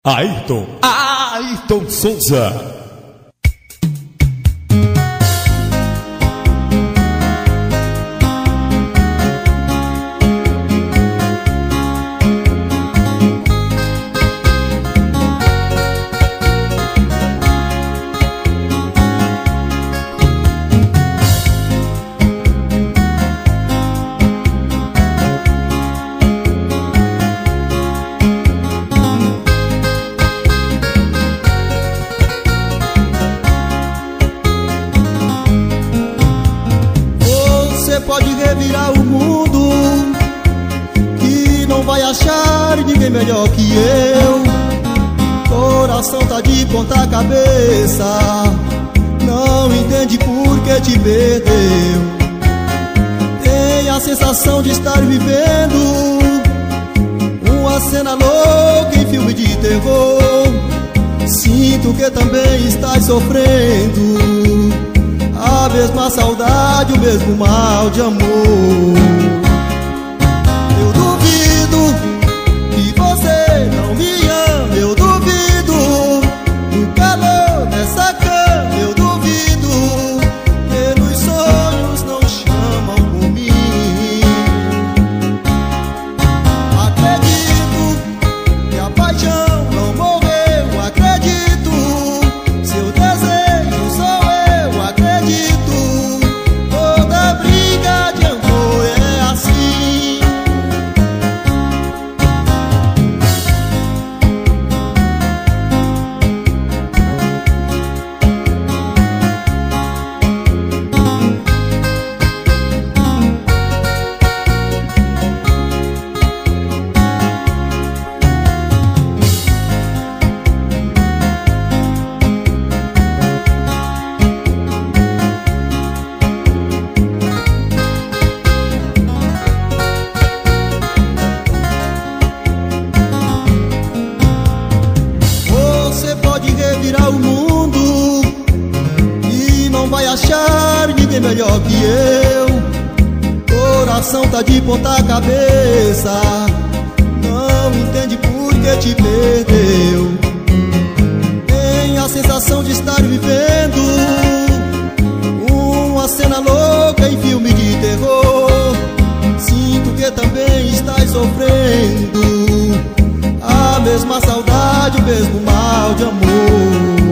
Ayrton Souza. Você pode revirar o mundo, que não vai achar ninguém melhor que eu. Coração tá de ponta cabeça, não entende por que te perdeu. Tem a sensação de estar vivendo uma cena louca em filme de terror. Sinto que também estás sofrendo a mesma saudade, o mesmo mal de amor. Eu duvido que você não me ama, eu duvido do calor dessa cama, eu duvido que nos sonhos não chamam por mim. Acredito que a paixão não morreu, acredito, seu desejo sou eu, acredito. Toda briga de amor é assim. Você pode revirar o mundo e não vai achar ninguém melhor que eu. Coração tá de ponta cabeça, não entende por que te perdeu. Tem a sensação de estar vivendo uma cena louca em filme de terror. Sinto que também estás sofrendo a mesma saudade, o mesmo mal de amor.